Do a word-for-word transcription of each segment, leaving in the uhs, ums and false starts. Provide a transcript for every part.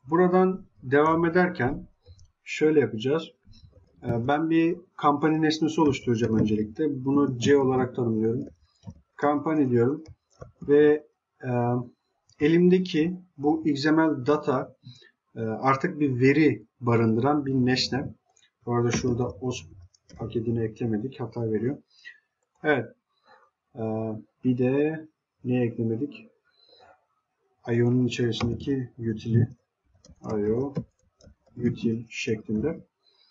Buradan devam ederken şöyle yapacağız. Ben bir company nesnesi oluşturacağım öncelikle. Bunu C olarak tanımlıyorum. Company diyorum ve e, elimdeki bu X M L data e, artık bir veri barındıran bir nesne. Bu arada şurada O S paketini eklemedik. Hata veriyor. Evet. E, bir de ne eklemedik? I O'nun içerisindeki util'i I O util şeklinde.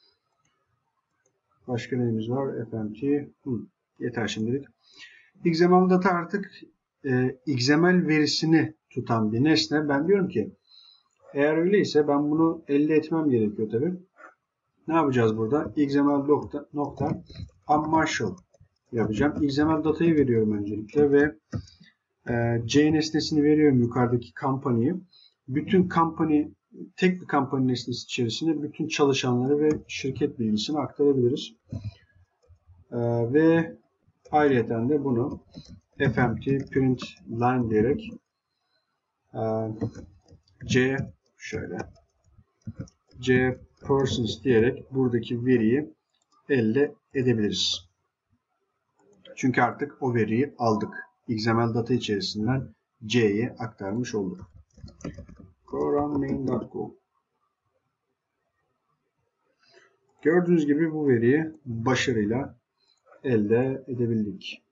Başka neyimiz var? F M T. Hı, yeter şimdilik. X M L data artık e, X M L verisini tutan bir nesne. Ben diyorum ki eğer öyleyse ben bunu elde etmem gerekiyor tabii. Ne yapacağız burada? X M L nokta, nokta unmarshal yapacağım. X M L datayı veriyorum öncelikle ve e, C nesnesini veriyorum yukarıdaki company'yi. Bütün company, tek bir company nesnesi içerisinde bütün çalışanları ve şirket bilgisini aktarabiliriz. E, ve ayrıca de bunu F M T print line diyerek e, C şöyle C persons diyerek buradaki veriyi elde edebiliriz. Çünkü artık o veriyi aldık. X M L data içerisinden C'ye aktarmış olduk. Program main nokta go. Gördüğünüz gibi bu veriyi başarıyla elde edebildik.